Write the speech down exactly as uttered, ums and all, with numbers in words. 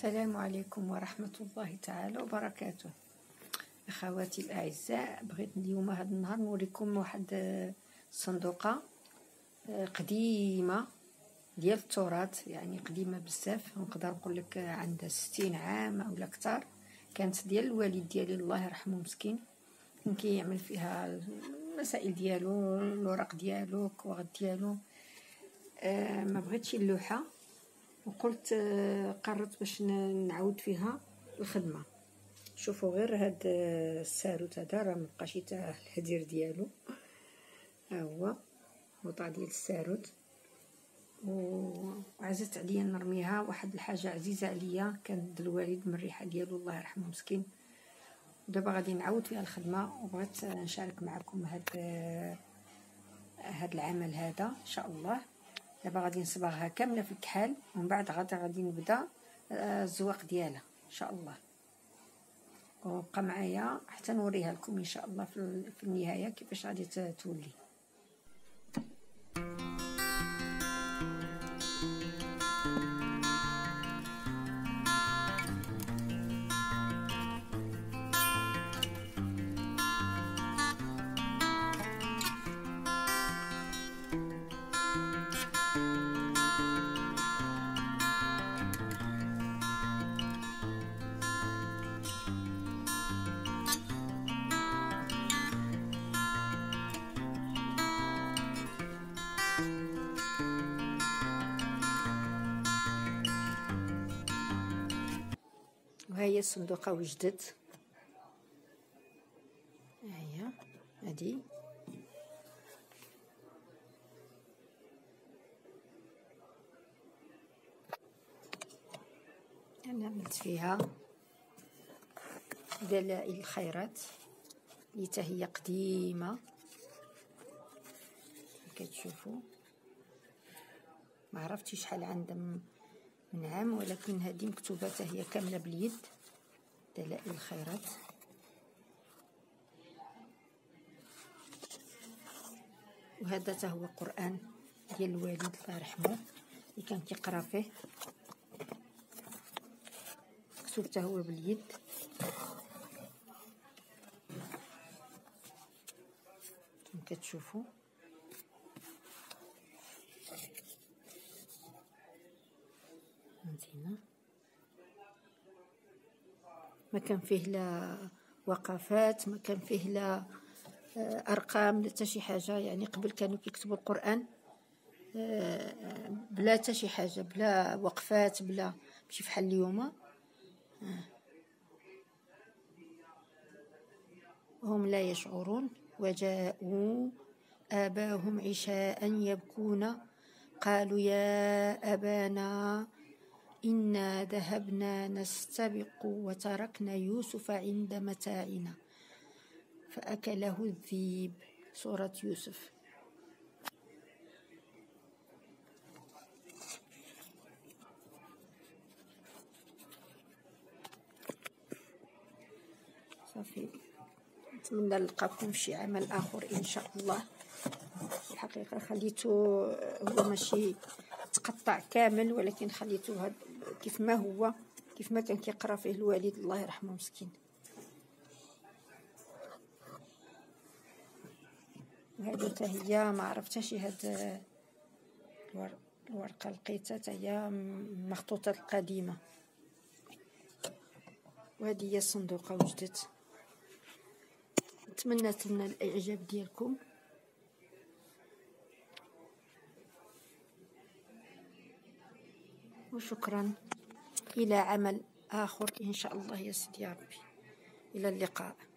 السلام عليكم ورحمة الله تعالى وبركاته. أخواتي الأعزاء، بغيت اليوم هذا النهار نوريكم واحد الصندوقة قديمة ديال التراث، يعني قديمة بزاف، نقدر نقول لك عندها ستين عام أو أكثر. كانت ديال الوالد ديالي الله يرحمه مسكين، كان كيعمل فيها المسائل ديالو، الوراق ديالو، الكواغد ديالو. أه ما بغيتش اللوحة، وقلت قررت باش نعاود فيها الخدمه. شوفوا غير هاد الساروت هذا راه مبقاش حتى الهدير ديالو، ها هو وطا ديال الساروت. وعزت عليا نرميها، واحد الحاجه عزيزه عليا كانت الوالد من الريحه ديالو الله يرحمه مسكين. دابا غادي نعاود فيها الخدمه، وبغيت نشارك معكم هاد هاد العمل هذا ان شاء الله. دابا غادي نصبغها كامله في الكحل، ومن بعد غادي غادي نبدا الزواق ديالها ان شاء الله. وبقى معايا حتى نوريها لكم ان شاء الله في النهايه كيفاش غادي تولي. وهي الصندوقه وجدت، هي هادي انا عملت فيها دلائل الخيرات اللي حتى هي قديمه كتشوفوا. ما عرفتش شحال عندها من عام، ولكن هذه مكتوبه حتى هي كامله باليد، دلائل الخيرات. وهذا حتى هو قرآن ديال الوالد الله يرحمه اللي كان كيقرا فيه، مكتوب حتى هو باليد. كما كتشوفوا مزيانه، ما كان فيه لا وقفات، ما كان فيه لا ارقام، لا حتى شي حاجه. يعني قبل كانوا كيكتبوا القران بلا حتى شي حاجه، بلا وقفات، بلا ماشي بحال اليوم. هم لا يشعرون وجاءوا آباهم عشاء يبكون قالوا يا أبانا إنا ذهبنا نستبق وتركنا يوسف عند متاعنا فأكله الذئب. سورة يوسف. صافي، نتمنى نلقاكم في شي عمل آخر إن شاء الله. الحقيقة خليته هو ماشي تقطع كامل، ولكن خليته هاد كيف ما هو، كيف ما كان كيقرا فيه الوالد الله يرحمه مسكين. وهذه حتى هي ما عرفتهاش، هاد الورقه لقيتها حتى هي مخطوطات القديمه. وهذه هي الصندوقه وجدت. نتمنى تنال الاعجاب ديالكم، وشكرا. إلى عمل آخر إن شاء الله يا سيدي يا ربي. إلى اللقاء.